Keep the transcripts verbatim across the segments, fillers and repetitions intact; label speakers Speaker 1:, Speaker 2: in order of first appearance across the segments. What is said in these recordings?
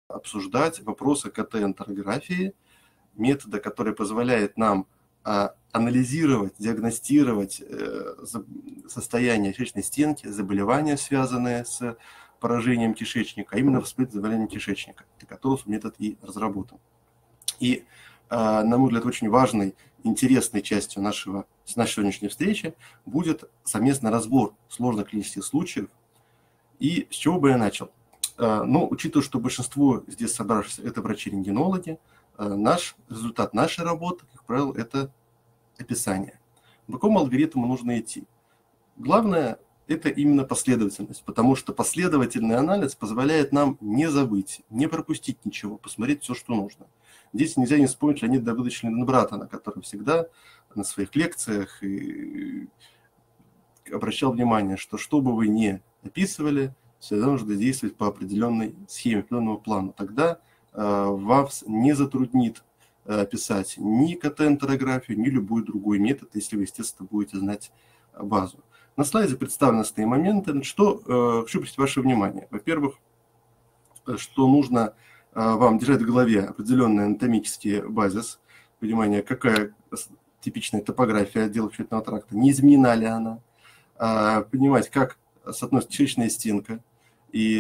Speaker 1: обсуждать вопросы КТ-энтерографии, метода, который позволяет нам анализировать, диагностировать состояние кишечной стенки, заболевания, связанные с поражением кишечника, а именно воспалительное заболевание кишечника, для которого метод и разработан. И, на мой взгляд, очень важной, интересной частью нашего, нашей сегодняшней встречи будет совместный разбор сложных клинических случаев. И с чего бы я начал? Ну, учитывая, что большинство здесь собравшихся это врачи-рентгенологи, наш результат нашей работы, как правило, это описание. По какому алгоритму нужно идти? Главное – это именно последовательность, потому что последовательный анализ позволяет нам не забыть, не пропустить ничего, посмотреть все, что нужно. Здесь нельзя не вспомнить Леонида Давыдовича Линненбратена, который всегда на своих лекциях и обращал внимание, что что бы вы ни описывали, всегда нужно действовать по определенной схеме, определенному плану. Тогда э, вас не затруднит э, описать ни КТ-энтерографию, ни любой другой метод, если вы, естественно, будете знать базу. На слайде представлены основные моменты. Что э, хочу обратить ваше внимание. Во-первых, что нужно э, вам держать в голове определенный анатомический базис, понимание, какая типичная топография отдела кишечного тракта, не изменена ли она, э, понимать, как соотносится кишечная стенка. И,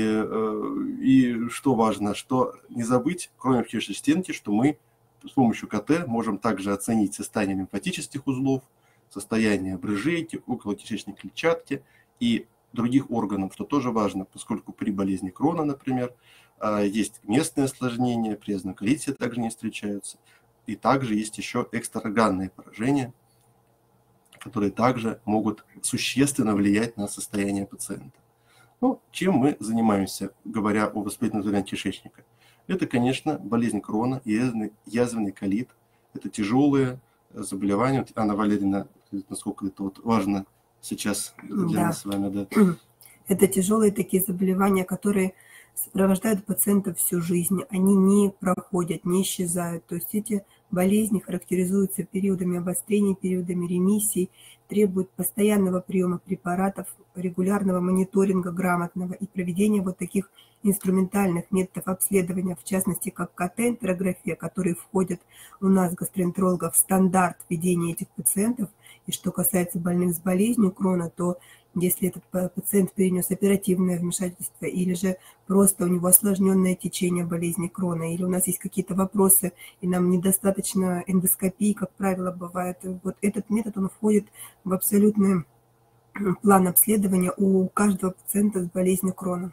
Speaker 1: и что важно, что не забыть, кроме кишечной стенки, что мы с помощью КТ можем также оценить состояние лимфатических узлов, состояние брыжейки, околокишечной клетчатки и других органов, что тоже важно, поскольку при болезни Крона, например, есть местные осложнения, при азноколите также не встречаются. И также есть еще экстраорганные поражения, которые также могут существенно влиять на состояние пациента. Ну, чем мы занимаемся, говоря о воспалительном заболевании кишечника? Это, конечно, болезнь Крона, язвенный, язвенный колит. Это тяжелые заболевания. Вот Анна Валерьевна, насколько это вот важно сейчас для
Speaker 2: да.
Speaker 1: нас с вами. Да.
Speaker 2: Это тяжелые такие заболевания, которые сопровождают пациента всю жизнь. Они не проходят, не исчезают. То есть эти болезни характеризуются периодами обострения, периодами ремиссий, требуют постоянного приема препаратов, регулярного мониторинга грамотного и проведения вот таких инструментальных методов обследования, в частности, как КТ-энтерография, которые входят у нас, гастроэнтерологов, в стандарт ведения этих пациентов. И что касается больных с болезнью Крона, то если этот пациент перенес оперативное вмешательство или же просто у него осложненное течение болезни Крона, или у нас есть какие-то вопросы, и нам недостаточно эндоскопии, как правило, бывает. Вот этот метод, он входит в абсолютный план обследования у каждого пациента с болезнью Крона.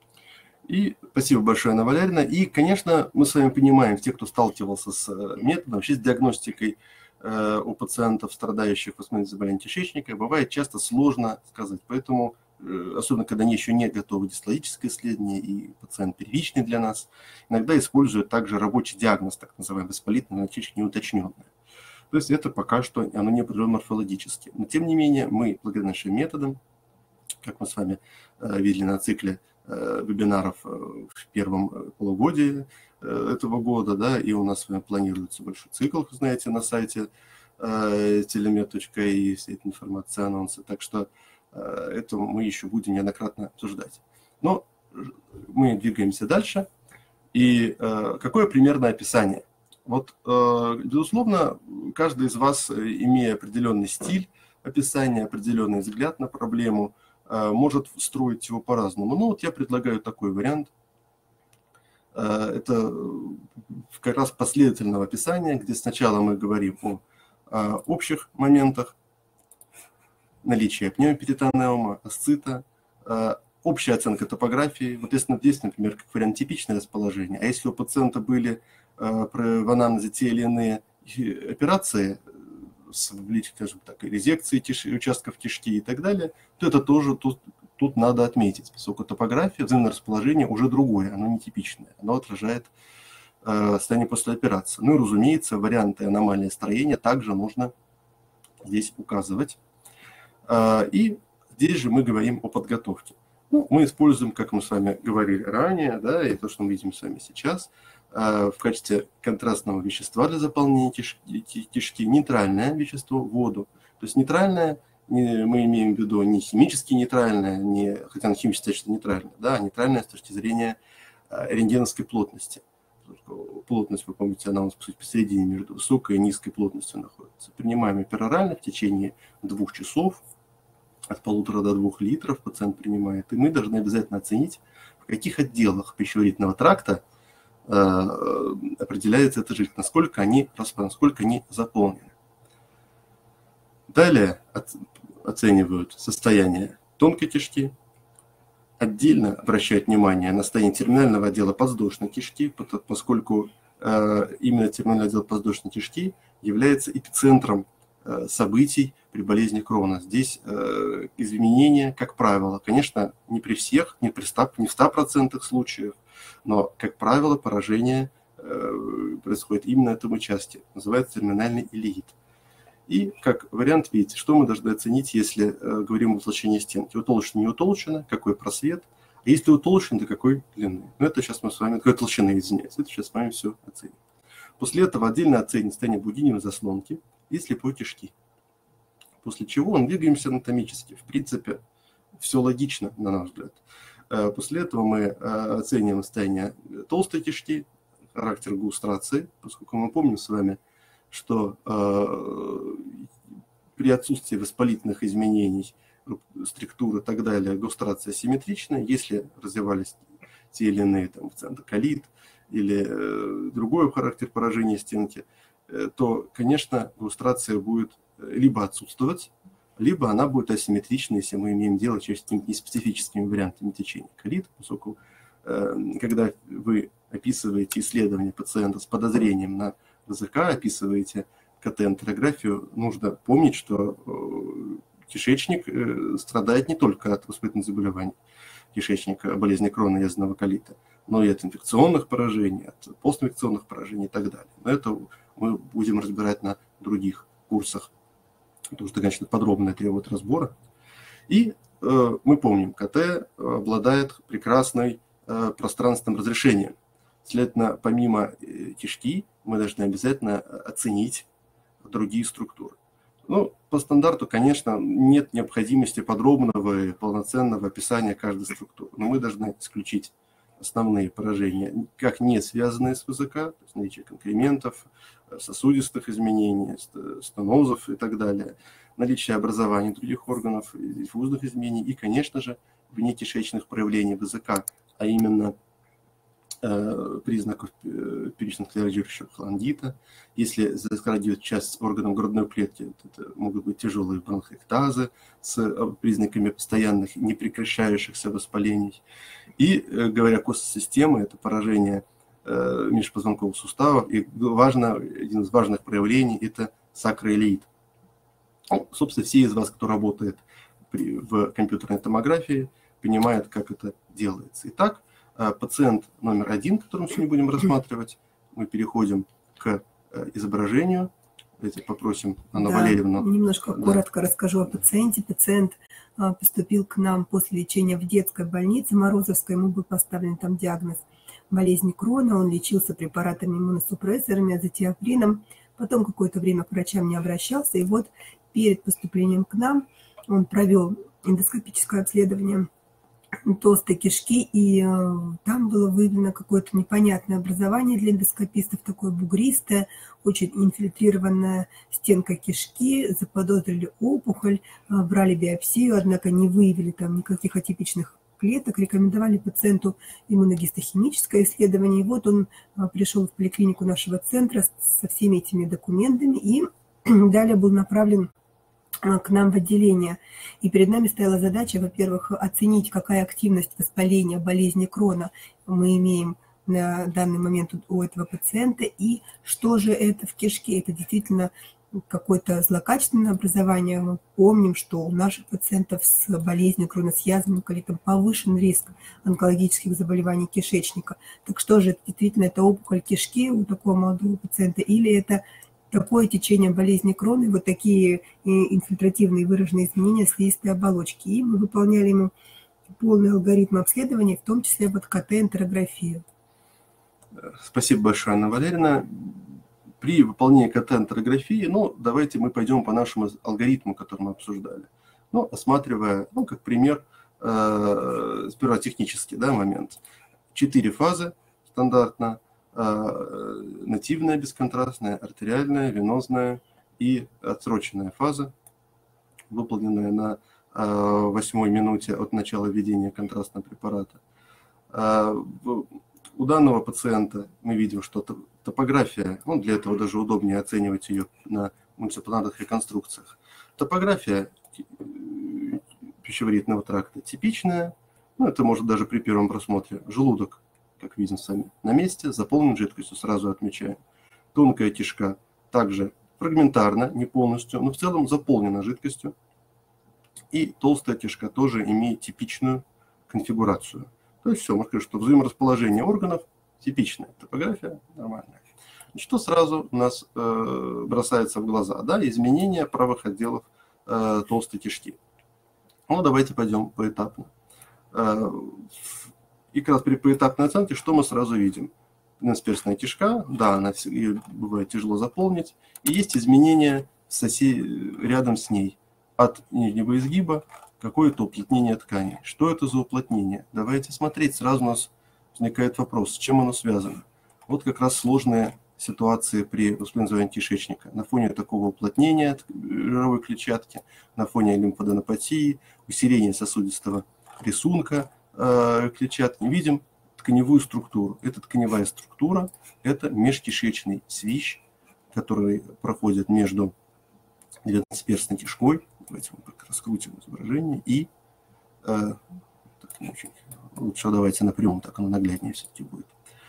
Speaker 1: И спасибо большое, Анна Валерьевна. И, конечно, мы с вами понимаем, те, кто сталкивался с методом, вообще с диагностикой у пациентов, страдающих воспалительным заболеванием кишечника, бывает часто сложно сказать. Поэтому, особенно когда они еще не готовы дистологическое исследование и пациент первичный для нас, иногда используют также рабочий диагноз, так называемый воспалительный кишечник неуточненный. То есть это пока что оно не определено морфологически. Но тем не менее мы, благодаря нашим методам, как мы с вами видели на цикле вебинаров в первом полугодии этого года, да, и у нас с вами планируется большой цикл, знаете, на сайте телемед точка ай, вся эта информация, анонсы, так что это мы еще будем неоднократно обсуждать. Но мы двигаемся дальше. И какое примерное описание? Вот, безусловно, каждый из вас, имея определенный стиль описания, определенный взгляд на проблему, может строить его по-разному. Ну, вот я предлагаю такой вариант. Это как раз последовательного описания, где сначала мы говорим о общих моментах, наличие пневмоперитонеума, асцита, общая оценка топографии. Вот если здесь, например, как вариант типичное расположение, а если у пациента были в анамнезе те или иные операции, с, скажем так, резекции киш... участков кишки и так далее, то это тоже тут, тут надо отметить, поскольку топография, взаимное расположение уже другое, оно нетипичное, оно отражает э, состояние после операции. Ну и, разумеется, варианты аномалии строения также нужно здесь указывать. Э, и здесь же мы говорим о подготовке. Ну, мы используем, как мы с вами говорили ранее, да, и то, что мы видим с вами сейчас, в качестве контрастного вещества для заполнения кишки, кишки нейтральное вещество, воду. То есть нейтральное, не, мы имеем в виду не химически нейтральное, не, хотя оно химически точно нейтральное, да, а нейтральное с точки зрения рентгеновской плотности. Плотность, вы помните, она у нас по сути, посередине между высокой и низкой плотностью находится. Принимаем перорально в течение двух часов, от полутора до двух литров пациент принимает. И мы должны обязательно оценить, в каких отделах пищеварительного тракта э, определяется эта жидкость, насколько они, насколько они заполнены. Далее от, оценивают состояние тонкой кишки. Отдельно обращают внимание на состояние терминального отдела подвздошной кишки, поскольку э, именно терминальный отдел подвздошной кишки является эпицентром э, событий при болезни Крона. Здесь э, изменения, как правило, конечно, не при всех, не, при ста, не в ста процентах случаев, но, как правило, поражение э, происходит именно на этом участке. Называется терминальный илеит. И как вариант, видите, что мы должны оценить, если э, говорим о утолщении стенки. Утолщено, не утолщено, какой просвет, а если утолщен, то какой длины. Ну, это сейчас мы с вами, какой толщины, извиняюсь, это сейчас с вами все оценим. После этого отдельно оценим состояние будиневой заслонки и слепой кишки. После чего мы двигаемся анатомически. В принципе, все логично, на наш взгляд. Э, после этого мы э, оцениваем состояние толстой кишки, характер густрации, поскольку мы помним с вами, что э, при отсутствии воспалительных изменений структуры и так далее, густрация симметричная. Если развивались те или иные там, центоколит или э, другой характер поражения стенки, э, то, конечно, густрация будет либо отсутствовать, либо она будет асимметричной, если мы имеем дело с какими-то неспецифическими вариантами течения колита, поскольку э, когда вы описываете исследование пациента с подозрением на ВЗК, описываете КТ-энтерографию, нужно помнить, что кишечник страдает не только от воспалительных заболеваний кишечника, болезни Крона и язвенного колита, но и от инфекционных поражений, от постинфекционных поражений и так далее. Но это мы будем разбирать на других курсах, потому что, конечно, подробно требует разбора. И э, мы помним, КТ обладает прекрасной э, пространственным разрешением. Следовательно, помимо кишки, мы должны обязательно оценить другие структуры. Ну, по стандарту, конечно, нет необходимости подробного и полноценного описания каждой структуры, но мы должны исключить основные поражения, как не связанные с ВЗК, то есть наличие конкрементов, сосудистых изменений, стенозов и так далее, наличие образований других органов, диффузных изменений и, конечно же, внекишечных проявлений ВЗК, а именно признаков первично-склеротического холангита. Если затрагивает часть органов грудной клетки, это могут быть тяжелые бронхоэктазы с признаками постоянных непрекращающихся воспалений. И, говоря о костной-системе, это поражение межпозвонковых суставов. И важно, один из важных проявлений – это сакроилеит. Ну, собственно, все из вас, кто работает при, в компьютерной томографии, понимают, как это делается. Итак, пациент номер один, который мы сегодня будем рассматривать, мы переходим к изображению. Давайте попросим Анну
Speaker 2: да,
Speaker 1: Валерьевну.
Speaker 2: Немножко
Speaker 1: да.
Speaker 2: коротко расскажу о пациенте. Пациент поступил к нам после лечения в детской больнице Морозовской. Ему был поставлен там диагноз болезни Крона. Он лечился препаратами иммуносупрессорами, азотиоприном. Потом какое-то время к врачам не обращался. И вот перед поступлением к нам он провел эндоскопическое обследование толстой кишки, и э, там было выявлено какое-то непонятное образование для эндоскопистов, такое бугристое, очень инфильтрированная стенка кишки, заподозрили опухоль, э, брали биопсию, однако не выявили там никаких атипичных клеток, рекомендовали пациенту иммуногистохимическое исследование, и вот он э, пришел в поликлинику нашего центра со всеми этими документами, и далее был направлен к нам в отделение. И перед нами стояла задача, во-первых, оценить, какая активность воспаления болезни Крона мы имеем на данный момент у этого пациента, и что же это в кишке. Это действительно какое-то злокачественное образование. Мы помним, что у наших пациентов с болезнью Крона, с язвенным колитом повышен риск онкологических заболеваний кишечника. Так что же, это действительно это опухоль кишки у такого молодого пациента, или это такое течение болезни Крона, и вот такие инфильтративные выраженные изменения слизистой оболочки. И мы выполняли ему полный алгоритм обследования, в том числе вот КТ-энтерографию.
Speaker 1: Спасибо большое, Анна Валерьевна. При выполнении КТ-энтерографии, ну, давайте мы пойдем по нашему алгоритму, который мы обсуждали. Ну, осматривая, ну, как пример, э, сперва технический, да, момент. четыре фазы стандартно: нативная, бесконтрастная, артериальная, венозная и отсроченная фаза, выполненная на восьмой минуте от начала введения контрастного препарата. У данного пациента мы видим, что топография, ну, для этого даже удобнее оценивать ее на мультипланарных реконструкциях. Топография пищеварительного тракта типичная, ну, это может даже при первом просмотре. Желудок, как видим сами, на месте, заполнен жидкостью, сразу отмечаем. Тонкая кишка также фрагментарно, не полностью, но в целом заполнена жидкостью. И толстая кишка тоже имеет типичную конфигурацию. То есть все, можно сказать, что взаиморасположение органов типичное, топография нормальная. Что сразу у нас э, бросается в глаза? Да, изменения правых отделов э, толстой кишки. Ну, давайте пойдем поэтапно. Э, и как раз при поэтапной оценке что мы сразу видим? Двенадцатиперстная кишка, да, она, ее бывает тяжело заполнить. И есть изменения сосед... рядом с ней. От нижнего изгиба какое-то уплотнение тканей. Что это за уплотнение? Давайте смотреть. Сразу у нас возникает вопрос, с чем оно связано. Вот как раз сложные ситуации при воспалительном кишечника. На фоне такого уплотнения жировой клетчатки, на фоне лимфоденопатии, усиления сосудистого рисунка э, клетчатки, видим тканевую структуру. Эта тканевая структура – это межкишечный свищ, который проходит между двенадцатиперстной кишкой. Давайте мы раскрутим изображение. И э, так, не очень, лучше давайте напрямую, так оно нагляднее все-таки будет.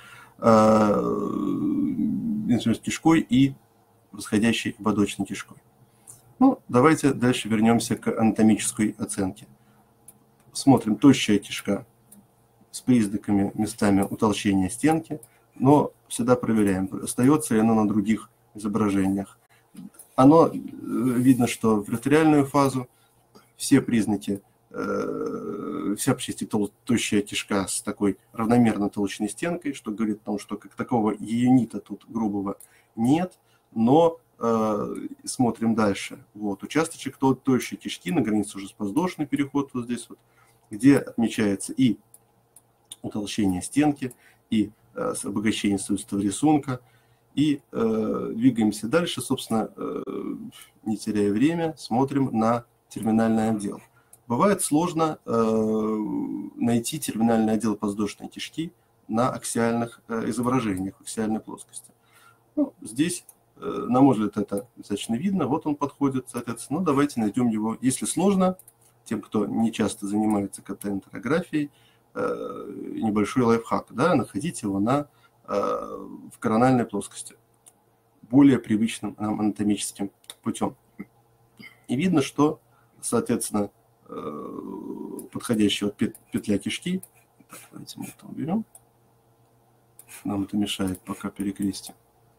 Speaker 1: Э, кишкой и восходящей ободочной кишкой. Ну, давайте дальше вернемся к анатомической оценке. Смотрим, тощая кишка с признаками местами утолщения стенки, но всегда проверяем, остается ли оно на других изображениях. Оно, видно, что в артериальную фазу все признаки, э, вся почти тощая кишка с такой равномерно толщенной стенкой, что говорит о том, что как такого еюнита тут грубого нет, но э, смотрим дальше. Вот, участочек тощей кишки на границе уже с подвздошный переход вот здесь вот, где отмечается и утолщение стенки, и э, обогащение сосудистого рисунка. И э, двигаемся дальше, собственно, э, не теряя время, смотрим на терминальный отдел. Бывает сложно э, найти терминальный отдел подвздошной кишки на аксиальных э, изображениях, аксиальной плоскости. Ну, здесь, э, на мой взгляд, это достаточно видно. Вот он подходит, соответственно. Ну, давайте найдем его. Если сложно, тем, кто не часто занимается КТ-энтерографией, э, небольшой лайфхак, да, находить его на в корональной плоскости, более привычным нам анатомическим путем. И видно, что, соответственно, подходящая петля кишки, так, давайте мы это уберем, нам это мешает пока перекрестие.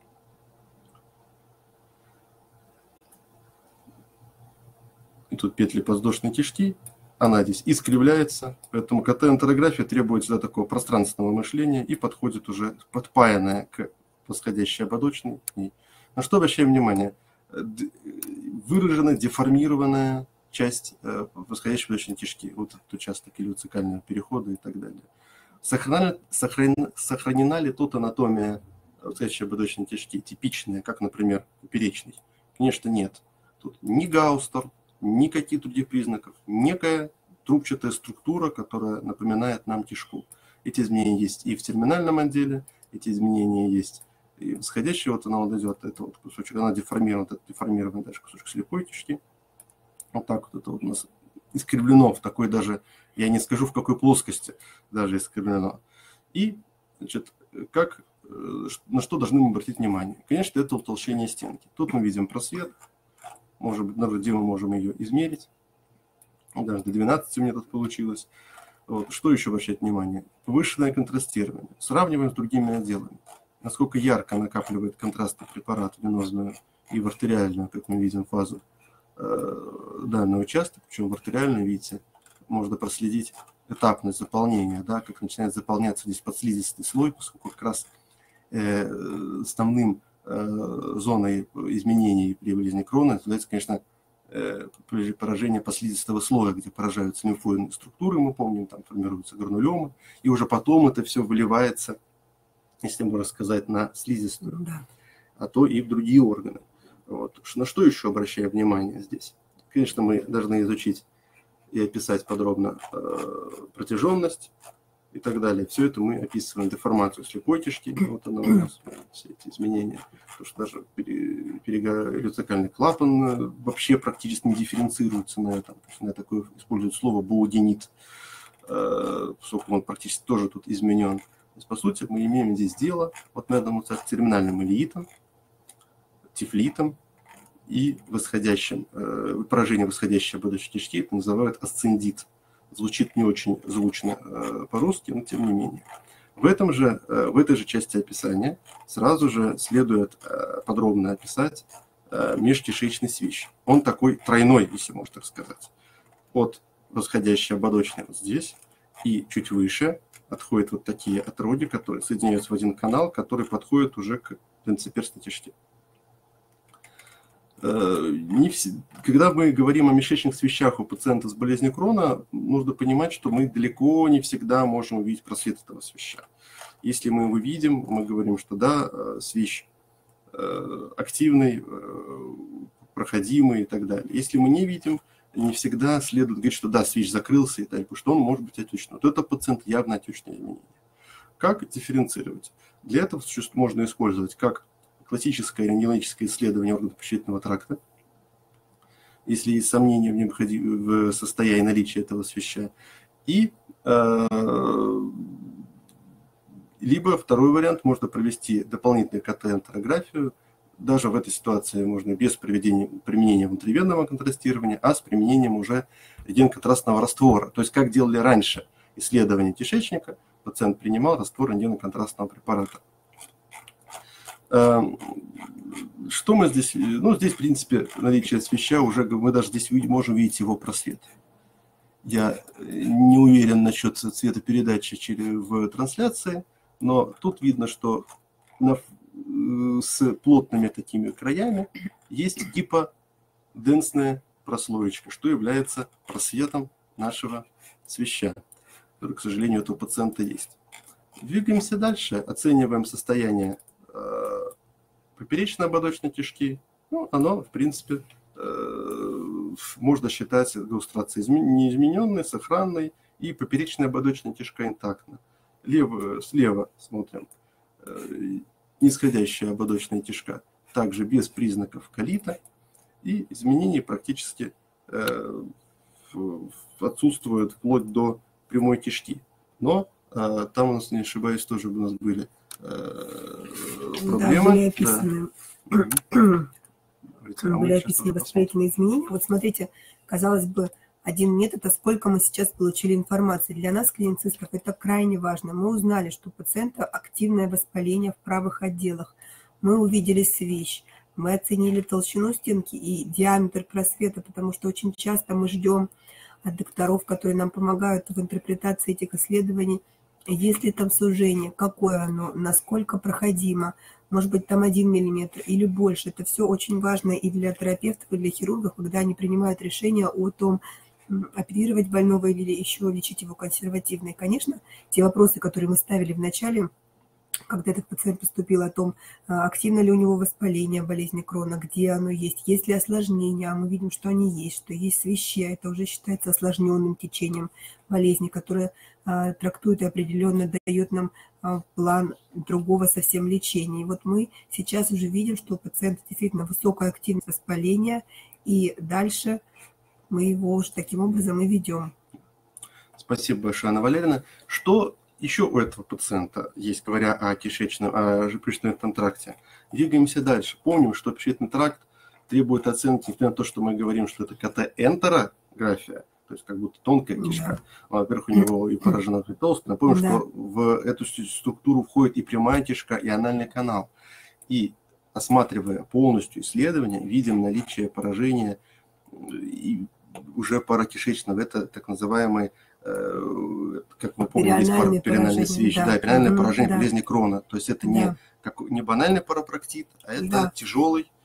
Speaker 1: И тут петли подвздошной кишки, она здесь искривляется, поэтому КТ-энтерография требует всегда такого пространственного мышления и подходит уже подпаянная к восходящей ободочной. На что обращаем внимание? Выражена деформированная часть восходящей ободочной кишки, вот этот участок илиоцикального перехода и так далее. Сохранена, сохранена, сохранена ли тут анатомия восходящей ободочной кишки, типичная, как, например, поперечной? Конечно, нет. Тут ни Гаустер, никаких других признаков, некая трубчатая структура, которая напоминает нам кишку. Эти изменения есть и в терминальном отделе, эти изменения есть и восходящая, вот она вот идет, это вот кусочек, она деформирована, это деформированный дальше кусочек слепой кишки. Вот так вот это вот у нас искривлено в такой даже, я не скажу в какой плоскости даже искривлено. И, значит, как, на что должны мы обратить внимание? Конечно, это утолщение стенки. Тут мы видим просвет. Может быть, на груди мы можем ее измерить. Даже до двенадцати у меня тут получилось. Вот. Что еще обращать внимание? Повышенное контрастирование. Сравниваем с другими отделами. Насколько ярко накапливает контрастный препарат в венозную и в артериальную, как мы видим, фазу э, данный участок. Причем в артериальную, видите, можно проследить этапность заполнения, да, как начинает заполняться здесь подслизистый слой, поскольку как раз э, основным зоной изменений при болезни Крона является, конечно, поражение послизистого слоя, где поражаются лимфоидные структуры, мы помним, там формируются гранулемы, и уже потом это все выливается, если можно сказать, на слизистую, да. а то и в другие органы. Вот. На что еще обращаем внимание здесь? Конечно, мы должны изучить и описать подробно э, протяженность и так далее. Все это мы описываем деформацию слепой кишки, вот она у нас, все эти изменения. Потому что даже перигорицекальный клапан вообще практически не дифференцируется на этом. То есть на такое используют слово буогенит, поскольку он практически тоже тут изменен. То есть, по сути, мы имеем здесь дело вот на этом вот терминальным илиитом, тифлитом и восходящим, э, поражение восходящей ободочной кишки, это называют асцендит. Звучит не очень звучно э, по-русски, но тем не менее. В, этом же, э, в этой же части описания сразу же следует э, подробно описать э, межкишечный свищ. Он такой тройной, если можно так сказать. От восходящей ободочной вот здесь и чуть выше отходят вот такие отродья, которые соединяются в один канал, который подходит уже к двенадцатиперстной кишке. Не все, когда мы говорим о межкишечных свищах у пациента с болезнью Крона, нужно понимать, что мы далеко не всегда можем увидеть просвет этого свища. Если мы его видим, мы говорим, что да, свищ активный, проходимый и так далее. Если мы не видим, не всегда следует говорить, что да, свищ закрылся и так, потому что он может быть отечный. Вот это пациент явно отечное изменение. Как дифференцировать? Для этого можно использовать как классическое рентгенологическое исследование органов пищеварительного тракта, если есть сомнения в, необходим... в состоянии наличия этого свища. И э... либо второй вариант, можно провести дополнительную КТ-энтерографию. Даже в этой ситуации можно без применения, применения внутривенного контрастирования, а с применением уже рентгеноконтрастного раствора. То есть, как делали раньше исследования кишечника, пациент принимал раствор рентгеноконтрастного препарата. Что мы здесь... Ну, здесь, в принципе, наличие свища, уже мы даже здесь можем видеть его просвет. Я не уверен насчет цветопередачи в трансляции, но тут видно, что на, с плотными такими краями есть типа денсная прослоечка, что является просветом нашего свища, который, к сожалению, у этого пациента есть. Двигаемся дальше, оцениваем состояние поперечной ободочной кишки. Ну, оно, в принципе, можно считать иллюстрацией неизмененной, сохранной, и поперечная ободочная кишка интактна. Лево, слева смотрим нисходящая ободочная кишка, также без признаков колита, и изменений практически отсутствуют вплоть до прямой кишки. Но там у нас, не ошибаюсь, тоже у нас были проблемы.
Speaker 2: Да, были описаны, да. были описаны воспалительные изменения. Вот смотрите, казалось бы, один метод, а сколько мы сейчас получили информации. Для нас, клиницистов, это крайне важно. Мы узнали, что у пациента активное воспаление в правых отделах. Мы увидели свищ, мы оценили толщину стенки и диаметр просвета, потому что очень часто мы ждем от докторов, которые нам помогают в интерпретации этих исследований, есть ли там сужение, какое оно, насколько проходимо, может быть там один миллиметр или больше. Это все очень важно и для терапевтов, и для хирургов, когда они принимают решение о том, оперировать больного или еще лечить его консервативно. И, конечно, те вопросы, которые мы ставили в начале, когда этот пациент поступил, о том, активно ли у него воспаление болезни Крона, где оно есть, есть ли осложнения, а мы видим, что они есть, что есть свищи, это уже считается осложненным течением болезни, которое а, трактует и определенно дает нам а, план другого совсем лечения. И вот мы сейчас уже видим, что у пациента действительно высокая активность воспаления, и дальше мы его уже таким образом и ведем.
Speaker 1: Спасибо большое, Анна Валерьевна. Что еще у этого пациента есть, говоря о кишечном, о пищеварительном тракте? Двигаемся дальше. Помним, что пищеварительный тракт требует оценки, несмотря на то, что мы говорим, что это КТ-энтерография, то есть как будто тонкая кишка. Да. Во-первых, у него и поражена и толстая. Напомню, да. что в эту структуру входит и прямая кишка, и анальный канал. И осматривая полностью исследование, видим наличие поражения и уже паракишечного. Это так называемый, как мы помним,
Speaker 2: перинальный
Speaker 1: есть перинальный свищ, да,
Speaker 2: да,
Speaker 1: перинальное
Speaker 2: угу,
Speaker 1: поражение
Speaker 2: да.
Speaker 1: болезни Крона. То есть это да. не, как, не банальный парапроктит, а это да. тяжелый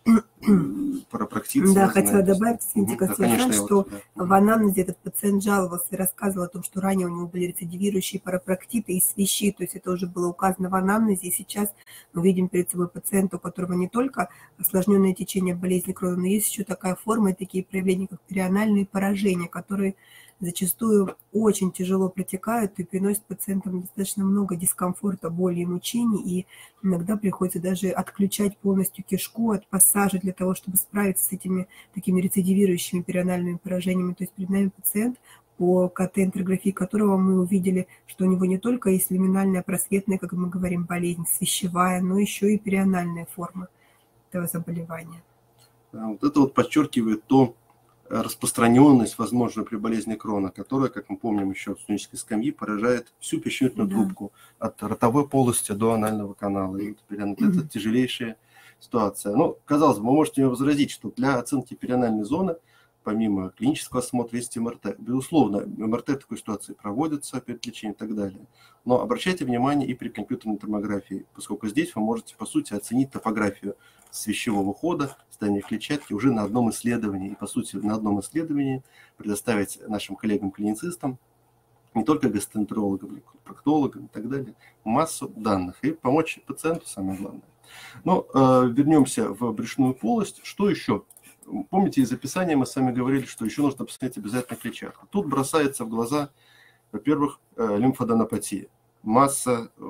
Speaker 1: парапроктит.
Speaker 2: Да, хотела добавить, извините,
Speaker 1: угу.
Speaker 2: Константин,
Speaker 1: да,
Speaker 2: что
Speaker 1: вот, да.
Speaker 2: в анамнезе этот пациент жаловался и рассказывал о том, что ранее у него были рецидивирующие парапроктиты и свищи, то есть это уже было указано в анамнезе, и сейчас мы видим перед собой пациента, у которого не только осложненное течение болезни Крона, но есть еще такая форма и такие проявления, как перианальные поражения, которые зачастую очень тяжело протекают и приносят пациентам достаточно много дискомфорта, боли и мучений, и иногда приходится даже отключать полностью кишку от пассажа для того, чтобы справиться с этими такими рецидивирующими перианальными поражениями. То есть перед нами пациент, по КТ-энтерографии которого мы увидели, что у него не только есть люминальная просветная, как мы говорим, болезнь, свищевая, но еще и перианальная форма этого заболевания.
Speaker 1: Вот это вот подчеркивает то, распространенность, возможно, при болезни Крона, которая, как мы помним еще с студенческой скамьи, поражает всю пищеводную да. трубку от ротовой полости до анального канала. И вот это mm-hmm. тяжелейшая ситуация. Ну, казалось бы, вы можете мне возразить, что для оценки перианальной зоны, помимо клинического осмотра, есть МРТ. Безусловно, МРТ в такой ситуации проводится перед лечением и так далее. Но обращайте внимание и при компьютерной томографии, поскольку здесь вы можете, по сути, оценить топографию свищевого хода, состояние клетчатки уже на одном исследовании. И, по сути, на одном исследовании предоставить нашим коллегам-клиницистам, не только гастроэнтерологам, проктологам и так далее, массу данных и помочь пациенту, самое главное. Но э, вернемся в брюшную полость. Что еще? Помните, из описания мы с вами говорили, что еще нужно посмотреть обязательно клетчатку. Тут бросается в глаза, во-первых, э, лимфоденопатия. Масса э,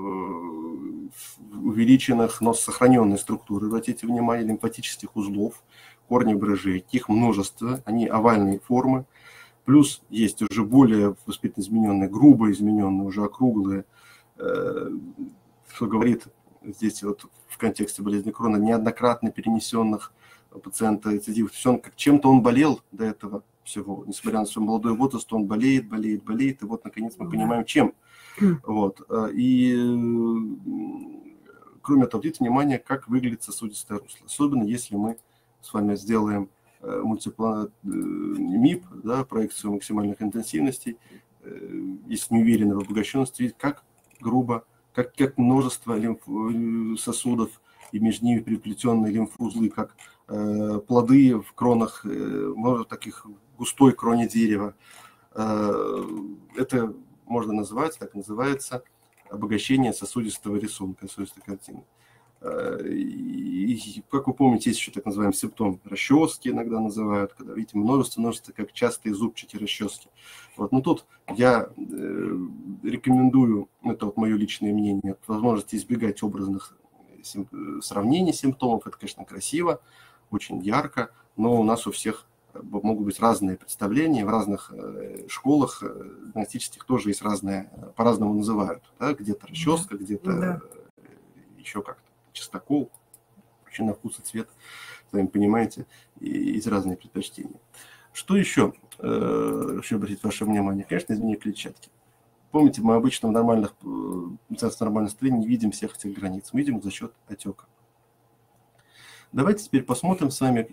Speaker 1: увеличенных, но сохраненной структуры, обратите внимание, лимфатических узлов, корни брыжей, их множество, они овальные формы, плюс есть уже более воспитанно измененные, грубо измененные, уже округлые, э, что говорит здесь вот в контексте болезни Крона, неоднократно перенесенных пациента рецидивов. То есть он, как чем-то он болел до этого всего, несмотря на свой молодой возраст, он болеет, болеет, болеет, и вот наконец мы понимаем, чем. Вот. И кроме того, обратите внимание, как выглядит сосудистое русло. Особенно если мы с вами сделаем мультиплан МИП, да, проекцию максимальных интенсивностей, если не уверены в обогащенности, видеть, как грубо, как, как множество лимф, сосудов и между ними переплетенные лимфоузлы, как э, плоды в кронах, э, много таких густой кроне дерева. Э, это можно назвать, так называется, обогащение сосудистого рисунка, сосудистой картины. И, как вы помните, есть еще так называемый симптом расчески, иногда называют, когда, видите, множество, множество, как частые зубчики расчески. Вот. Но тут я э, рекомендую, это вот мое личное мнение, возможности избегать образных сим, сравнений симптомов. Это, конечно, красиво, очень ярко, но у нас у всех могут быть разные представления, в разных э, школах э, диагностических тоже есть разные, по-разному называют. Да? Где-то расческа, где-то да. э, еще как-то. Чистокол, вообще на вкус и цвет, сами понимаете, и есть разные предпочтения. Что еще? Хочу обратить ваше внимание, конечно, изменение клетчатки. Помните, мы обычно в нормальных, в нормальном состоянии не видим всех этих границ, мы видим за счет отека. Давайте теперь посмотрим с вами,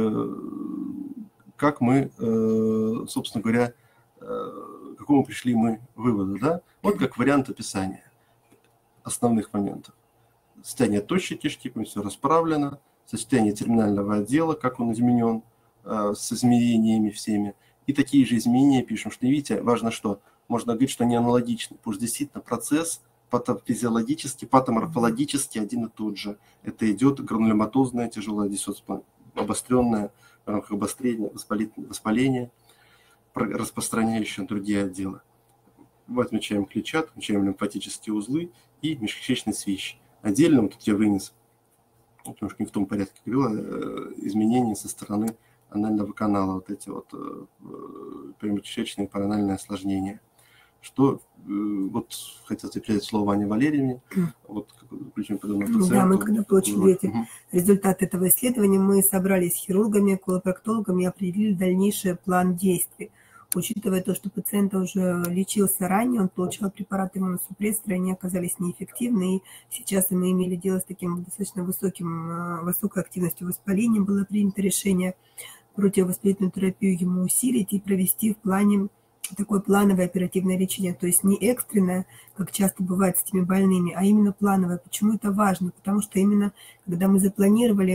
Speaker 1: как мы, собственно говоря, к какому пришли мы выводу. Да? Вот как вариант описания основных моментов. Состояние тощей кишки, все расправлено, состояние терминального отдела, как он изменен, э, с изменениями всеми. И такие же изменения пишем, что, видите, важно что, можно говорить, что они аналогичны, потому что действительно процесс патофизиологический, патоморфологически один и тот же. Это идет гранулематозное тяжелое дисфункция, обостренное, в рамках обострения, воспаление, распространяющее другие отделы. Мы отмечаем клетчатку, отмечаем лимфатические узлы и межкишечный свищ. Отдельно, вот тут я вынес, потому что не в том порядке говорила, изменения со стороны анального канала, вот эти вот перемежкишечные паранальные осложнения. Что, вот, хотел передать слово Ане Валерьевне, вот, ключом подобного пациента.
Speaker 2: Да, мы когда получили вот. эти угу. результаты этого исследования, мы собрались с хирургами, колопроктологами и определили дальнейший план действий. Учитывая то, что пациент уже лечился ранее, он получал препараты иммуносупрессора, они оказались неэффективны, и сейчас мы имели дело с таким достаточно высоким, высокой активностью воспаления. Было принято решение противовоспалительную терапию ему усилить и провести в плане такое плановое оперативное лечение, то есть не экстренное, как часто бывает с этими больными, а именно плановое. Почему это важно? Потому что именно когда мы запланировали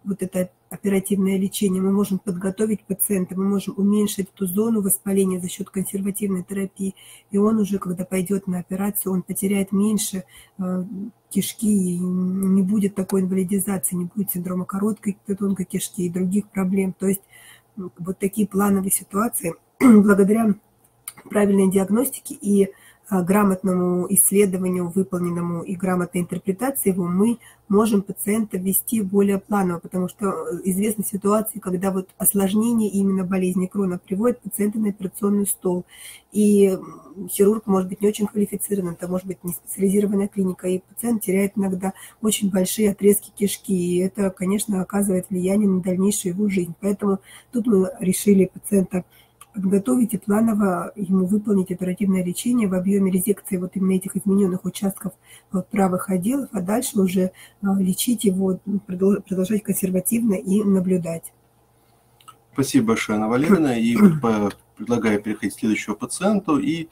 Speaker 2: вот это оперативное лечение, мы можем подготовить пациента, мы можем уменьшить эту зону воспаления за счет консервативной терапии, и он уже, когда пойдет на операцию, он потеряет меньше э, кишки, и не будет такой инвалидизации, не будет синдрома короткой тонкой кишки и других проблем. То есть вот такие плановые ситуации благодаря правильной диагностике и грамотному исследованию, выполненному и грамотной интерпретации его, мы можем пациента ввести более планово, потому что известны ситуации, когда вот осложнение именно болезни Крона приводит пациента на операционный стол, и хирург может быть не очень квалифицирован, это может быть не специализированная клиника, и пациент теряет иногда очень большие отрезки кишки, и это, конечно, оказывает влияние на дальнейшую его жизнь. Поэтому тут мы решили пациента подготовить и планово ему выполнить оперативное лечение в объеме резекции вот именно этих измененных участков вот правых отделов, а дальше уже лечить его, продолжать консервативно и наблюдать.
Speaker 1: Спасибо большое, Анна Валерьевна. И вот предлагаю переходить к следующему пациенту и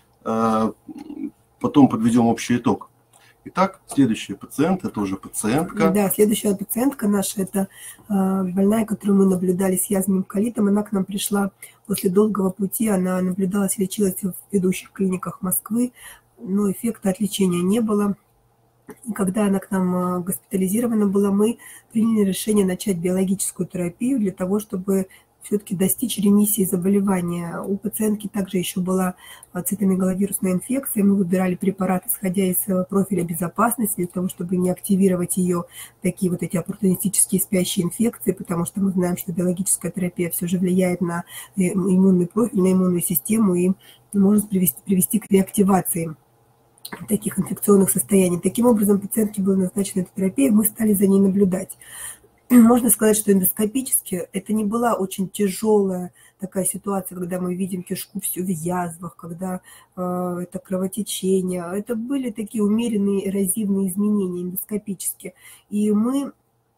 Speaker 1: э, потом подведем общий итог. Итак, следующий пациент, это уже пациентка.
Speaker 2: Да, следующая пациентка наша, это э, больная, которую мы наблюдали с язвенным колитом. Она к нам пришла после долгого пути, она наблюдалась, лечилась в ведущих клиниках Москвы, но эффекта от лечения не было. И когда она к нам госпитализирована была, мы приняли решение начать биологическую терапию для того, чтобы все-таки достичь ремиссии заболевания. У пациентки также еще была цитомегаловирусная инфекция. Мы выбирали препарат, исходя из профиля безопасности, для того, чтобы не активировать ее такие вот эти оппортунистические спящие инфекции, потому что мы знаем, что биологическая терапия все же влияет на иммунный профиль, на иммунную систему и может привести, привести к реактивации таких инфекционных состояний. Таким образом, пациентке была назначена эта терапия, мы стали за ней наблюдать. Можно сказать, что эндоскопически это не была очень тяжелая такая ситуация, когда мы видим кишку всю в язвах, когда э, это кровотечение. Это были такие умеренные эрозивные изменения эндоскопически. И мы,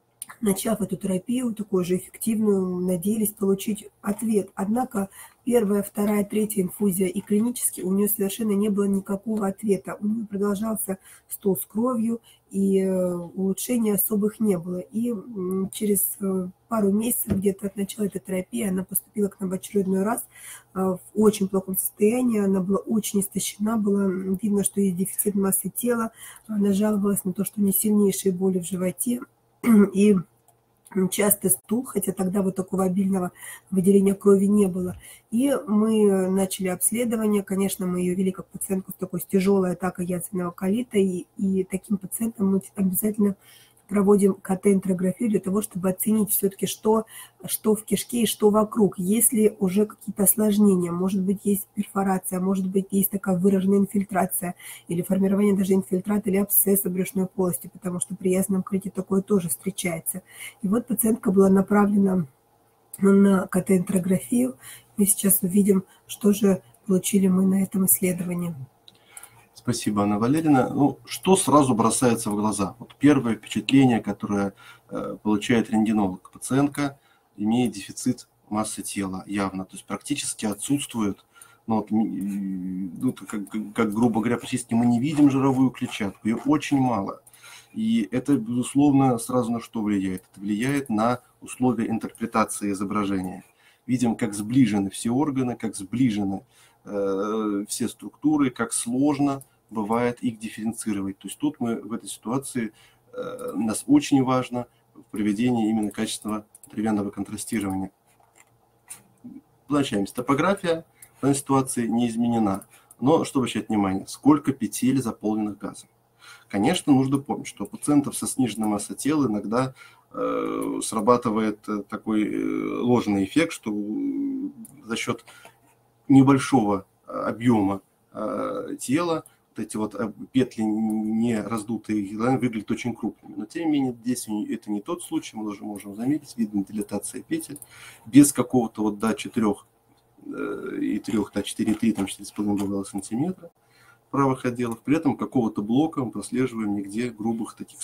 Speaker 2: начав эту терапию, такую же эффективную, надеялись получить ответ. Однако первая, вторая, третья инфузия и клинически у нее совершенно не было никакого ответа. У нее продолжался стол с кровью, и улучшений особых не было. И через пару месяцев где-то от начала этой терапии она поступила к нам в очередной раз в очень плохом состоянии. Она была очень истощена, было видно, что есть дефицит массы тела. Она жаловалась на то, что у нее сильнейшие боли в животе и частый стул, хотя тогда вот такого обильного выделения крови не было. И мы начали обследование. Конечно, мы ее вели как пациентку с такой тяжелой атакой язвенного колита, и, и таким пациентам мы обязательно проводим КТ-энтерографию для того, чтобы оценить все-таки, что, что в кишке и что вокруг. Есть ли уже какие-то осложнения, может быть, есть перфорация, может быть, есть такая выраженная инфильтрация или формирование даже инфильтрата или абсцесса брюшной полости, потому что при язвенном колите такое тоже встречается. И вот пациентка была направлена на КТ-энтерографию. Мы сейчас увидим, что же получили мы на этом исследовании.
Speaker 1: Спасибо, Анна Валерьевна. Ну, что сразу бросается в глаза? Вот первое впечатление, которое э, получает рентгенолог. Пациентка имеет дефицит массы тела явно, то есть практически отсутствует, ну, вот, ну, как, как, грубо говоря, практически мы не видим жировую клетчатку, ее очень мало. И это, безусловно, сразу на что влияет? Это влияет на условия интерпретации изображения. Видим, как сближены все органы, как сближены э, все структуры, как сложно бывает их дифференцировать. То есть тут мы в этой ситуации, э, нас очень важно в проведении именно качественного тривиального контрастирования. Обозначаемся. Топография в данной ситуации не изменена. Но что обращать внимание? Сколько петель заполненных газом? Конечно, нужно помнить, что у пациентов со сниженной массой тела иногда э, срабатывает такой э, ложный эффект, что за счет небольшого объема э, тела вот эти вот петли не раздутые выглядят очень крупными. Но тем не менее, здесь это не тот случай, мы уже можем заметить, видно дилатация петель без какого-то вот до четырёх и трёх, до четыре и три, там четыре с половиной сантиметра правых отделов. При этом какого-то блока мы прослеживаем, нигде грубых таких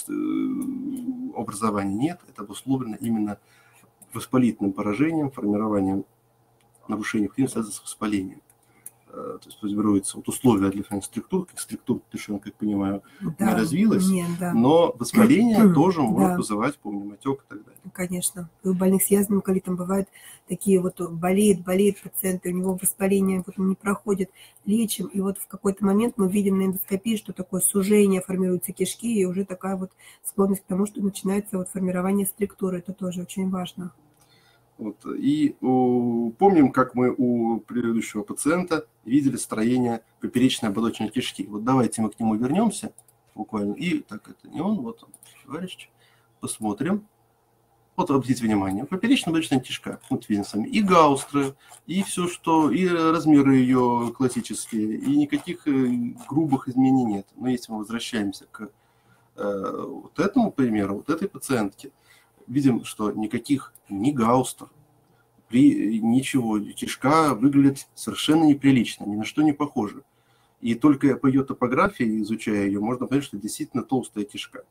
Speaker 1: образований нет. Это обусловлено именно воспалительным поражением, формированием нарушений, связанных с воспалением. То есть формируются вот условия для структур, как структура, как понимаю, да, не развилась, нет, да. Но воспаление тоже может да. вызывать, помним, отек и так далее.
Speaker 2: Конечно. У больных с язвенным колитом бывают такие вот болеет, болеет пациент, и у него воспаление вот не проходит, лечим, и вот в какой-то момент мы видим на эндоскопии, что такое сужение, формируются кишки, и уже такая вот склонность к тому, что начинается вот формирование структуры. Это тоже очень важно.
Speaker 1: Вот. И у, помним, как мы у предыдущего пациента видели строение поперечной ободочной кишки. Вот давайте мы к нему вернемся буквально. И так, это не он, вот он, товарищ. Посмотрим. Вот обратите внимание, поперечная ободочная кишка. Вот видим с вами и гаустры, и все, что, и размеры ее классические, и никаких грубых изменений нет. Но если мы возвращаемся к э, вот этому примеру, вот этой пациентке, видим, что никаких ни гаустр, при, ничего, кишка выглядит совершенно неприлично, ни на что не похоже. И только по ее топографии, изучая ее, можно понять, что действительно толстая кишка.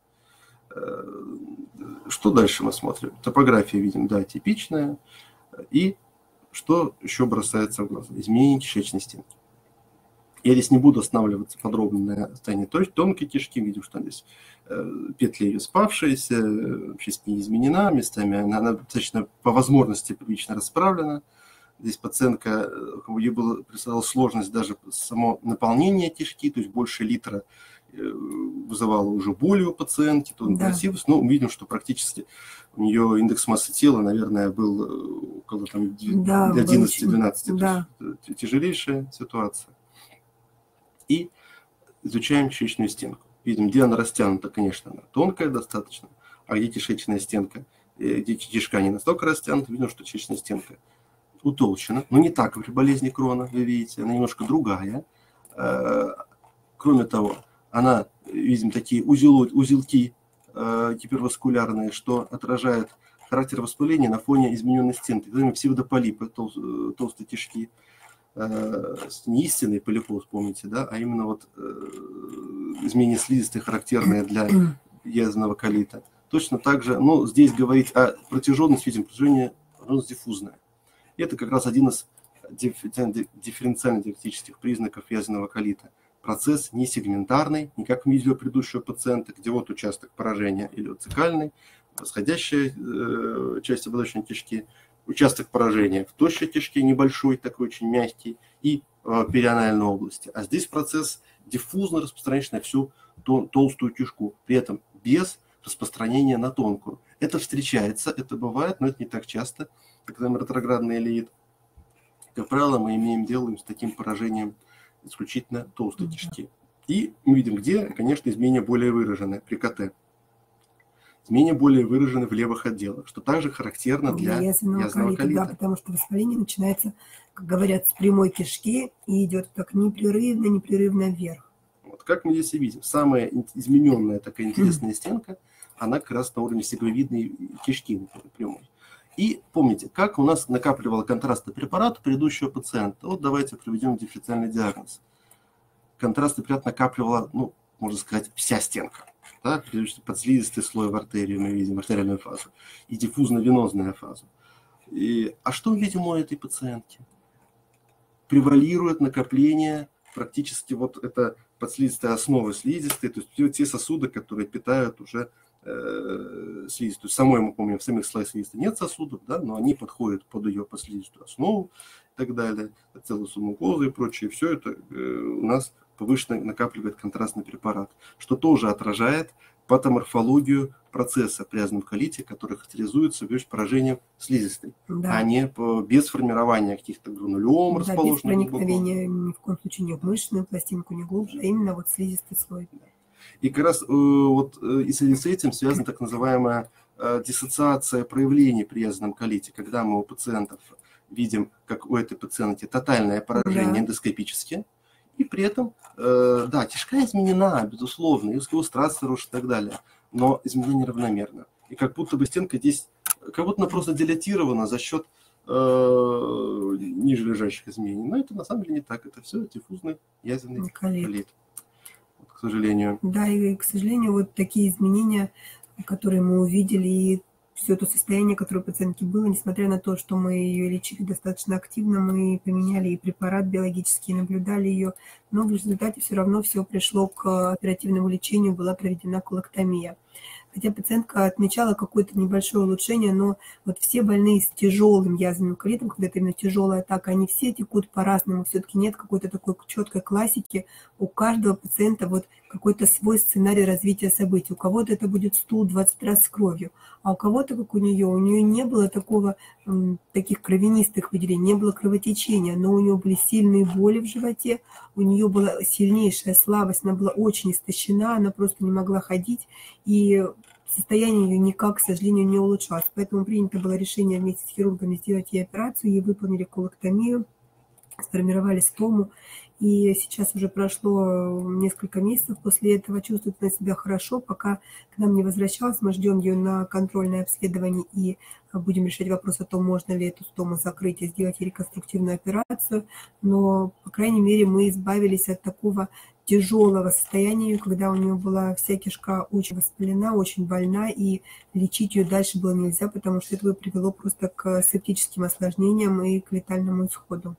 Speaker 1: Что дальше мы смотрим? Топография видим, да, типичная. И что еще бросается в глаза? Изменение кишечной стенки. Я здесь не буду останавливаться подробно на состоянии тонкой кишки. Видим, что здесь петли ее спавшиеся, часть не изменена, местами она, она достаточно по возможности прилично расправлена. Здесь пациентка, ей было, представляла сложность даже само наполнение кишки, то есть больше литра вызывало уже боль у пациентки, то агрессивность, но мы видим, что практически у нее индекс массы тела, наверное, был около там, да, одиннадцать-двенадцать, да. Тяжелейшая ситуация. И изучаем кишечную стенку. Видим, где она растянута, конечно, она тонкая достаточно, а где кишечная стенка, где кишка не настолько растянута, видим, что кишечная стенка утолщена, но не так, как при болезни Крона, вы видите, она немножко другая. Кроме того, она, видим, такие узелки, узелки гиперваскулярные, что отражает характер воспаления на фоне измененной стенки. Псевдополипы, тол, толстой кишки, не истинный полипоз, помните, да, а именно вот изменение слизистой, характерное для язвенного колита. Точно так же, ну, здесь говорить о протяженности, видим, протяжение диффузное. Это как раз один из дифференциальных диагностических признаков язвенного колита. Процесс не сегментарный, не как мы видели у предыдущего пациента, где вот участок поражения илиоцикальный, восходящая э, часть ободочной кишки, участок поражения в тощей кишке небольшой, такой очень мягкий, и э, перианальной области. А здесь процесс диффузно распространяющийся на всю тол- толстую кишку, при этом без распространения на тонкую. Это встречается, это бывает, но это не так часто, когда мы ретроградный илиит. Как правило, мы имеем дело с таким поражением исключительно толстой кишки. И мы видим, где, конечно, изменения более выражены при КТ. Изменения более выражены в левых отделах, что также характерно для, для язвенного, язвенного колита. колита.
Speaker 2: Да, потому что воспаление начинается, как говорят, с прямой кишки и идет так непрерывно, непрерывно вверх.
Speaker 1: Вот как мы здесь и видим, самая измененная такая интересная стенка, она как раз на уровне стекловидной кишки прямой. И помните, как у нас накапливал контрастный препарат у предыдущего пациента. Вот давайте проведем дифференциальный диагноз. Контрастный препарат накапливала, ну, можно сказать, вся стенка. Да? Подслизистый слой в артерии мы видим, артериальную фазу, и диффузно-венозную фазу. И, а что мы видим у этой пациентки? Превалирует накопление практически вот это подслизистая основа слизистой, то есть те сосуды, которые питают уже слизистую. Самой, мы помним, в самих слоях слизистой нет сосудов, да, но они подходят под ее подслизистую основу и так далее, целостную мукозу и прочее. Все это у нас повышенно накапливает контрастный препарат, что тоже отражает патоморфологию процесса при язвенном колите, который характеризуется поражением слизистой, да. А не по, без формирования каких-то гранулем, да, расположенных
Speaker 2: без проникновения ни в коем случае не в мышечную пластинку, не глубже, а именно вот слизистый слой.
Speaker 1: И как раз э, вот, э, и с этим связана так называемая э, диссоциация проявлений при язвенном колите, когда мы у пациентов видим, как у этой пациентки тотальное поражение, да, эндоскопически, и при этом, э, да, кишка изменена, безусловно, и узкоустрация нарушена и так далее, но изменение равномерно. И как будто бы стенка здесь, как будто она просто дилатирована за счет э, ниже лежащих изменений. Но это на самом деле не так, это все диффузный язвенный колит. колит. К сожалению.
Speaker 2: Да, и, к сожалению, вот такие изменения, которые мы увидели, и все то состояние, которое у пациентки было, несмотря на то, что мы ее лечили достаточно активно, мы поменяли и препарат биологический, наблюдали ее, но в результате все равно все пришло к оперативному лечению, была проведена колоктомия. хотя пациентка отмечала какое-то небольшое улучшение, но вот все больные с тяжелым язвенным колитом, когда это именно тяжелая атака, они все текут по-разному, все-таки нет какой-то такой четкой классики, у каждого пациента вот какой-то свой сценарий развития событий, у кого-то это будет стул двадцать раз с кровью, а у кого-то, как у нее, у нее не было такого, таких кровянистых выделений, не было кровотечения, но у нее были сильные боли в животе, у нее была сильнейшая слабость, она была очень истощена, она просто не могла ходить, и состояние ее никак, к сожалению, не улучшалось. Поэтому принято было решение вместе с хирургами сделать ей операцию, ей выполнили колоктомию, сформировали стому, и сейчас уже прошло несколько месяцев после этого, чувствует она себя хорошо, пока к нам не возвращалась, мы ждем ее на контрольное обследование и будем решать вопрос о том, можно ли эту стому закрыть и сделать ей реконструктивную операцию, но, по крайней мере, мы избавились от такого тяжелого состояния, когда у нее была вся кишка очень воспалена, очень больна, и лечить ее дальше было нельзя, потому что это привело просто к септическим осложнениям и к летальному исходу.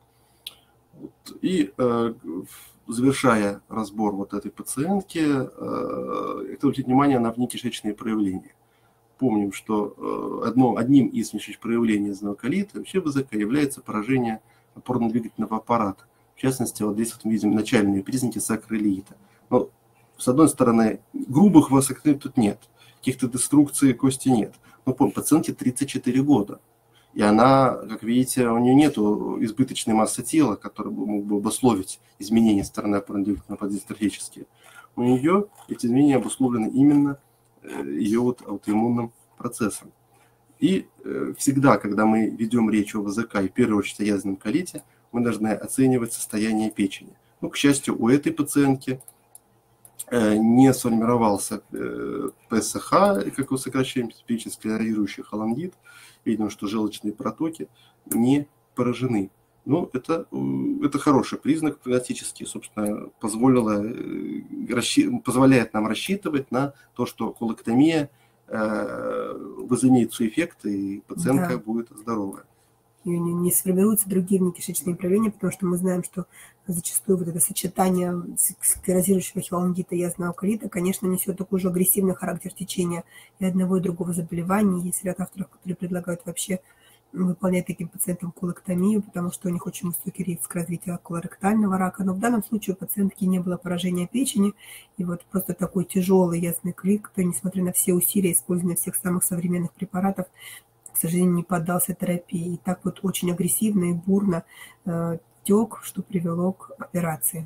Speaker 1: И э, завершая разбор вот этой пациентки, э, это обратить внимание на внекишечные проявления. Помним, что э, одно, одним из внешних проявлений язвенного колита вообще в языке является поражение опорно-двигательного аппарата. В частности, вот здесь вот мы видим начальные признаки сакроилиита. Но, с одной стороны, грубых васокрилит тут нет, каких-то деструкций кости нет. Но помним, пациентке тридцать четыре года. И она, как видите, у нее нет избыточной массы тела, которая бы мог бы обусловить изменения стороны опорно-двигательного аппарата стратегические. У нее эти изменения обусловлены именно ее вот аутоиммунным процессом. И всегда, когда мы ведем речь о ВЗК и в первую очередь о язвенном колите, мы должны оценивать состояние печени. Ну, к счастью, у этой пациентки не сформировался ПСХ, как его сокращаем, типически склероирующий холангит. Видим, что желчные протоки не поражены. Ну, это, это хороший признак прогностический, собственно, позволило, позволяет нам рассчитывать на то, что колоктомия возымеет свой эффект, и пациентка да. будет здоровая.
Speaker 2: И не, не сформируются другие внекишечные проявления, потому что мы знаем, что зачастую вот это сочетание склерозирующего хелангита и язвенного колита, конечно, несет такой же агрессивный характер течения и одного, и другого заболевания. Есть ряд авторов, которые предлагают вообще выполнять таким пациентам колоктомию, потому что у них очень высокий риск развития колоректального рака. Но в данном случае у пациентки не было поражения печени, и вот просто такой тяжелый язвенный колит, который, несмотря на все усилия, использования всех самых современных препаратов, к сожалению, не поддался терапии. И так вот очень агрессивно и бурно э, тек, что привело к операции.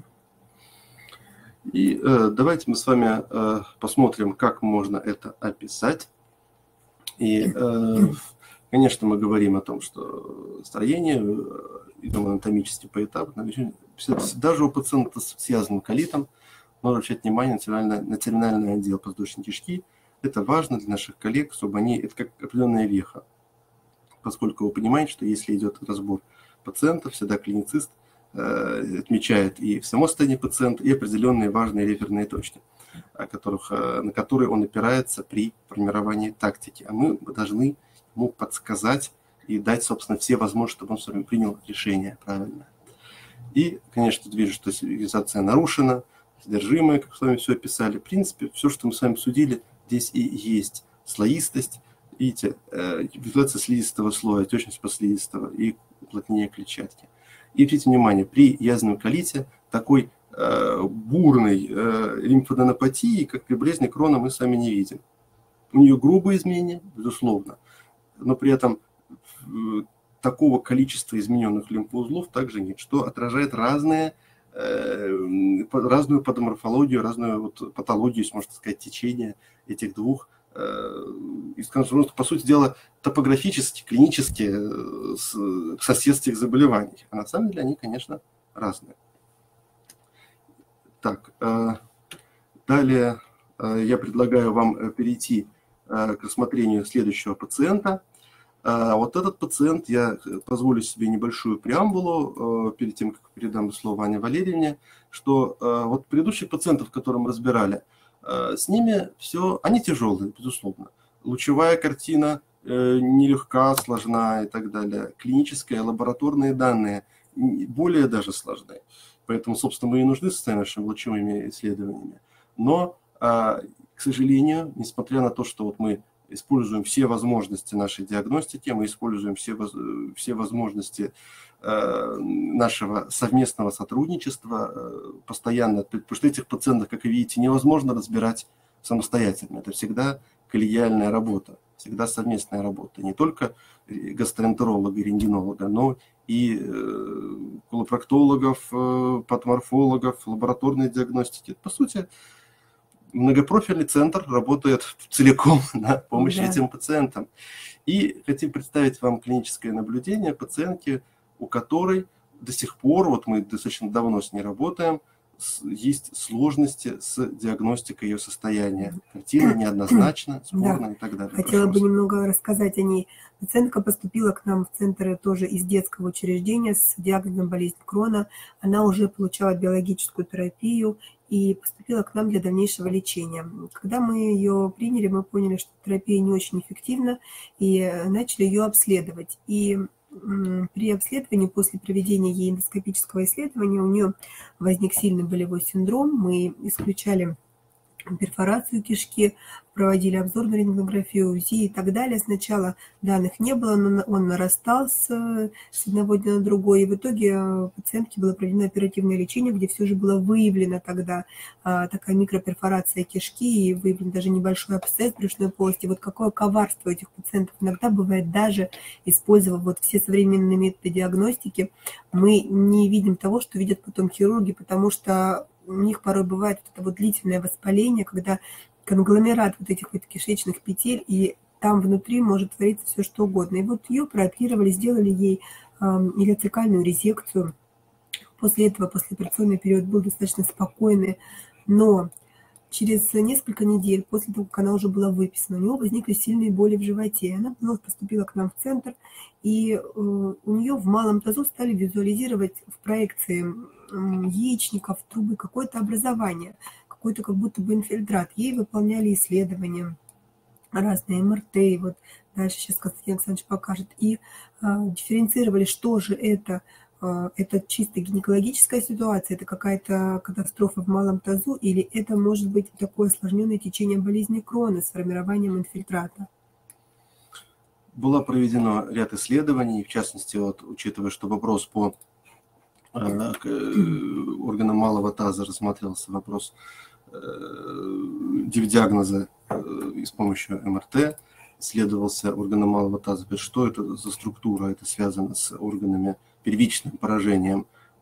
Speaker 1: И э, давайте мы с вами э, посмотрим, как можно это описать. И, э, конечно, мы говорим о том, что строение, идем анатомически поэтапно. Даже у пациента с язвенным колитом нужно обращать внимание на терминальный, на терминальный отдел подвздошной кишки. Это важно для наших коллег, чтобы они, это как определенная веха. Поскольку вы понимаете, что если идет разбор пациента, всегда клиницист э, отмечает и само состояние пациента, и определенные важные реперные точки, о которых, э, на которые он опирается при формировании тактики. А мы должны ему подсказать и дать, собственно, все возможности, чтобы он с вами принял решение правильное. И, конечно, тут вижу, что сигнализация нарушена, содержимое, как с вами все описали. В принципе, все, что мы с вами обсудили, здесь и есть слоистость. Видите, вибрация слизистого слоя, отечность послизистого и уплотнение клетчатки. И обратите внимание, при язвенном колите такой э, бурной э, лимфаденопатии, как при болезни Крона, мы с вами не видим. У нее грубые изменения, безусловно, но при этом э, такого количества измененных лимфоузлов также нет, что отражает разные, э, разную патоморфологию, разную вот, патологию, если можно сказать, течения этих двух, по сути дела, топографически, клинически соседских заболеваний. А на самом деле они, конечно, разные. Так, далее я предлагаю вам перейти к рассмотрению следующего пациента. Вот этот пациент, я позволю себе небольшую преамбулу перед тем, как передам слово Ане Валерьевне, что вот предыдущих пациентов, которых мы разбирали, с ними все, они тяжелые, безусловно. Лучевая картина э, нелегка, сложна и так далее. Клинические, лабораторные данные более даже сложны. Поэтому, собственно, мы и нужны с нашими лучевыми исследованиями. Но э, К сожалению, несмотря на то, что вот мы используем все возможности нашей диагностики, мы используем все, все возможности э, нашего совместного сотрудничества э, постоянно, потому что этих пациентов, как вы видите, невозможно разбирать самостоятельно. Это всегда коллегиальная работа, всегда совместная работа. Не только гастроэнтеролога и рентгенолога, но и э, колопроктологов, э, патоморфологов, лабораторной диагностики. По сути, многопрофильный центр работает целиком на помощь да. этим пациентам. И хотим представить вам клиническое наблюдение пациентки, у которой до сих пор, вот мы достаточно давно с ней работаем, есть сложности с диагностикой ее состояния. Картина неоднозначна, спорная да. и так далее.
Speaker 2: Хотела
Speaker 1: Прошу
Speaker 2: бы вас. немного рассказать о ней. Пациентка поступила к нам в центр тоже из детского учреждения с диагнозом болезни Крона. Она уже получала биологическую терапию и поступила к нам для дальнейшего лечения. Когда мы ее приняли, мы поняли, что терапия не очень эффективна, и начали ее обследовать. И при обследовании, после проведения ей эндоскопического исследования, у нее возник сильный болевой синдром. Мы исключали перфорацию кишки, проводили обзорную рентгенографию, УЗИ и так далее. Сначала данных не было, но он нарастал с, с одного дня на другой. И в итоге пациентке было проведено оперативное лечение, где все же было выявлено тогда а, такая микроперфорация кишки и выявлен даже небольшой абсцесс брюшной полости. Вот какое коварство у этих пациентов иногда бывает, даже используя вот все современные методы диагностики, мы не видим того, что видят потом хирурги, потому что у них порой бывает вот это вот длительное воспаление, когда конгломерат вот этих вот кишечных петель, и там внутри может твориться все что угодно. И вот ее прооперировали, сделали ей э, илиоцекальную резекцию. После этого послеоперационный период был достаточно спокойный, но через несколько недель, после того, как она уже была выписана, у нее возникли сильные боли в животе. Она вновь поступила к нам в центр, и э, у нее в малом тазу стали визуализировать в проекции э, яичников, трубы какое-то образование, какой-то как будто бы инфильтрат. Ей выполняли исследования, разные эм эр тэ, и вот дальше сейчас Константин Александрович покажет, и э, дифференцировали, что же это. Это чисто гинекологическая ситуация, это какая-то катастрофа в малом тазу, или это может быть такое осложненное течение болезни Крона с формированием инфильтрата?
Speaker 1: Было проведено ряд исследований, в частности, вот, учитывая, что вопрос по э, органам малого таза рассматривался, вопрос э, диагноза э, с помощью эм эр тэ, исследовался органом малого таза. Что это за структура? Это связано с органами первичным поражением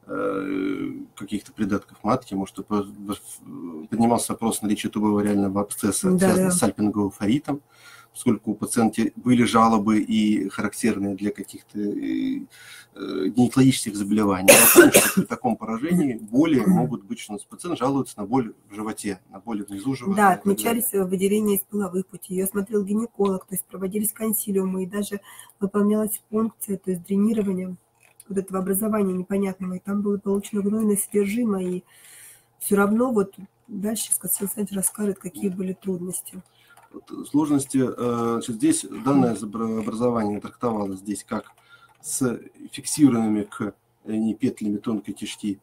Speaker 1: э, каких-то придатков матки. Может, поднимался вопрос наличия тубовариального абсцесса, да, связанного да. с сальпингофоритом, поскольку у пациентки были жалобы и характерные для каких-то э, гинекологических заболеваний. Я помню, что при таком поражении боли могут быть, что у нас пациент жалуется на боль в животе, на боль внизу живота.
Speaker 2: Да, отмечались выделения из половых путей. Ее смотрел гинеколог, то есть проводились консилиумы, и даже выполнялась функция, то есть дренирование вот этого образования непонятного, и там было получено гнойное содержимое, и все равно вот дальше Константин Александрович расскажет, какие были трудности.
Speaker 1: Сложности, значит, здесь данное образование трактовалось здесь как с фиксированными к петлями тонкой кишки,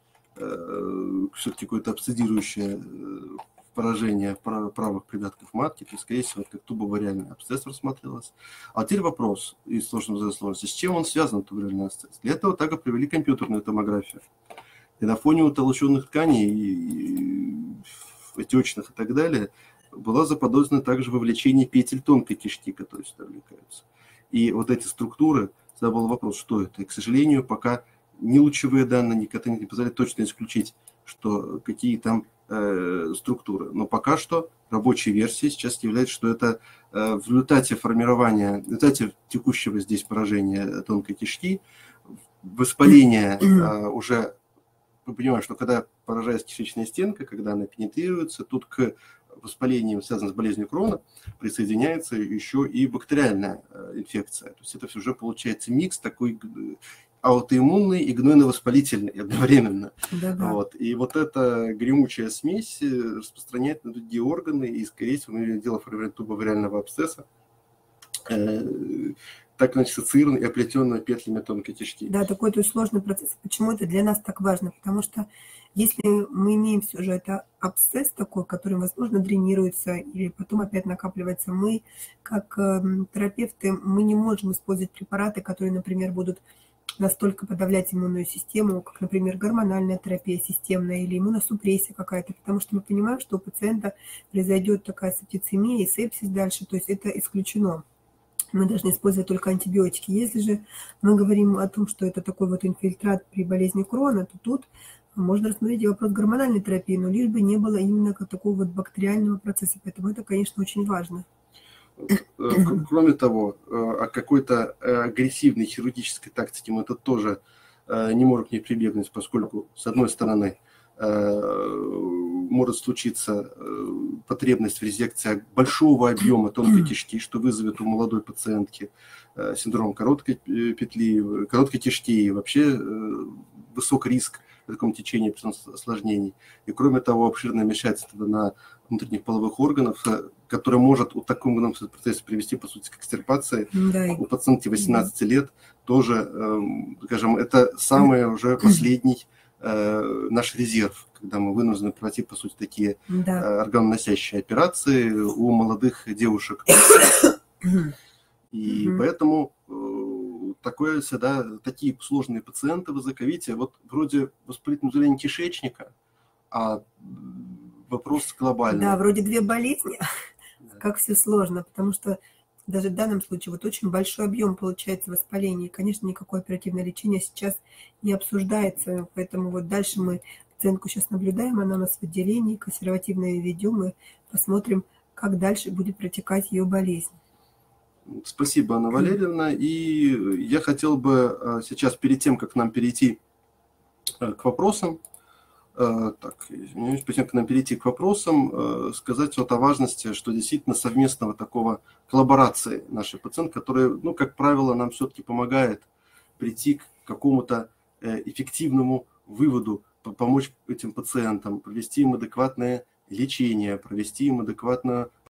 Speaker 1: все-таки какое-то абсцедирующее поражение правых придатков матки, то, скорее всего, как тубовариальный абсцесс рассматривалось. А теперь вопрос из сложности сложности. С чем он связан, тубовариальный абсцесс? Для этого так и провели компьютерную томографию. И на фоне утолщенных тканей, и отечных и так далее, была заподозрена также вовлечение петель тонкой кишки, которые сюда вовлекаются. И вот эти структуры, всегда был вопрос, что это. И, к сожалению, пока ни лучевые данные, ни катаны не позволяют точно исключить, что какие там э, структуры. Но пока что рабочей версией сейчас является, что это э, в результате формирования, в результате текущего здесь поражения тонкой кишки, воспаление э, уже, мы понимаем, что когда поражается кишечная стенка, когда она пенетрируется, тут к воспалением, связанным с болезнью Крона, присоединяется еще и бактериальная инфекция. То есть это все уже получается микс такой аутоиммунный и гнойно-воспалительный одновременно. Да-да. Вот. И вот эта гремучая смесь распространяет на другие органы, и, скорее всего, мы имеем дело формирования тубовариального абсцесса, э, так, значит, ассоциированный и оплетенного петлями тонкой кишки.
Speaker 2: Да, такой то есть сложный процесс. Почему это для нас так важно? Потому что Если мы имеем все же это абсцесс такой, который, возможно, дренируется или потом опять накапливается, мы, как эм, терапевты, мы не можем использовать препараты, которые, например, будут настолько подавлять иммунную систему, как, например, гормональная терапия системная или иммуносупрессия какая-то, потому что мы понимаем, что у пациента произойдет такая септицемия и сепсис дальше, то есть это исключено. Мы должны использовать только антибиотики. Если же мы говорим о том, что это такой вот инфильтрат при болезни Крона, то тут можно рассмотреть и вопрос гормональной терапии, но лишь бы не было именно как такого вот бактериального процесса. Поэтому это, конечно, очень важно.
Speaker 1: Кроме того, о какой-то агрессивной хирургической тактике мы тут тоже не можем к ней прибегнуть, поскольку, с одной стороны, может случиться потребность в резекции большого объема тонкой кишки, что вызовет у молодой пациентки синдром короткой петли, короткой кишки и вообще высок риск в таком течении осложнений. И кроме того, обширное вмешательство на внутренних половых органов, которое может у таком процессе привести, по сути, к экстирпации. Да. У пациентки восемнадцати лет тоже, скажем, это самый уже последний наш резерв, когда мы вынуждены проводить, по сути, такие да. органоносящие операции у молодых девушек. И mm-hmm. поэтому э, такое всегда, такие сложные пациенты высоковития, вот вроде воспалительное воспаление кишечника, а вопрос глобальный.
Speaker 2: Да, вроде две болезни, да. Как все сложно, потому что даже в данном случае вот очень большой объем получается воспаления, и, конечно, никакое оперативное лечение сейчас не обсуждается, поэтому вот дальше мы пациентку сейчас наблюдаем, она у нас в отделении, консервативно ее ведем, и посмотрим, как дальше будет протекать ее болезнь.
Speaker 1: Спасибо, Анна Валерьевна. И я хотел бы сейчас, перед тем, как нам перейти к вопросам, так, извиняюсь, перед тем, как нам перейти к вопросам, сказать вот о важности, что действительно совместного такого коллаборации нашей пациентки, которая, ну, как правило, нам все-таки помогает прийти к какому-то эффективному выводу, помочь этим пациентам, провести им адекватное лечение, провести им адекватную